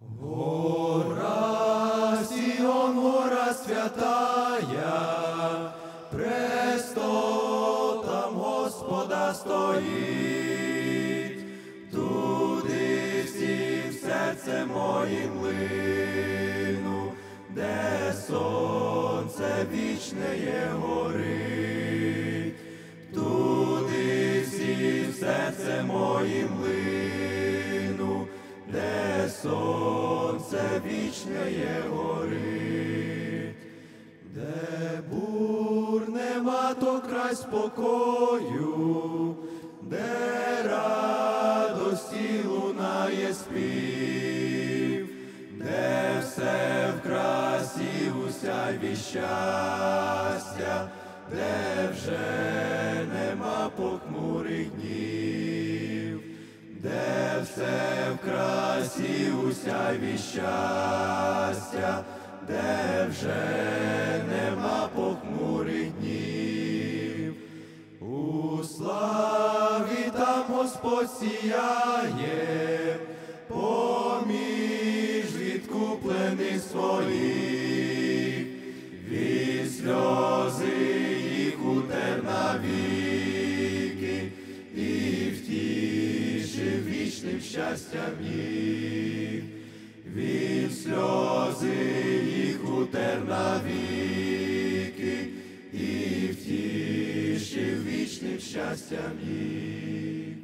Гора Сіон, гора святая, престол там Господа стоїть, туди всім серце моїм лину, де сонце вічне є горить, туди всім серце моїм лину, де сонце вічне є горить, де бур нема, то край спокою, де радості лунає спів, де все в красі у сяйві щастя, де вже нема похмурих днів, де все в красі у сяйві щастя, де вже нема похмурих днів. У славі там Господь сіяє, поміж відкуплених своїх, від сльози їх утер навіки, і втішив вічним щастям їх. Він сльози їх утер навіки, і втішив вічним щастям їх.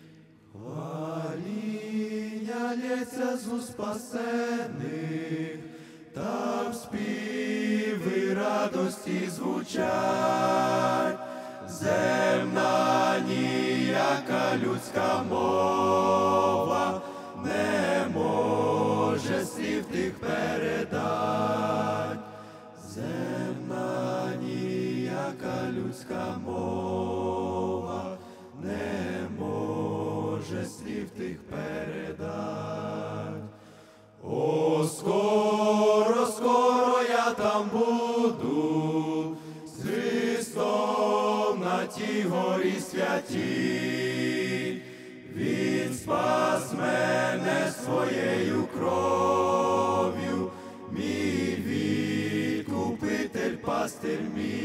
Хваління лється з уст спасених, там співи радості звучать, земна ніяка людська мова не може слів тих передать. Земна ніяка людська мова не може слів тих передать. О, скоро, скоро я там буду, з Христом на тій горі святій. Він спас мене своєю кров'ю, мій відкупитель, пастир мій.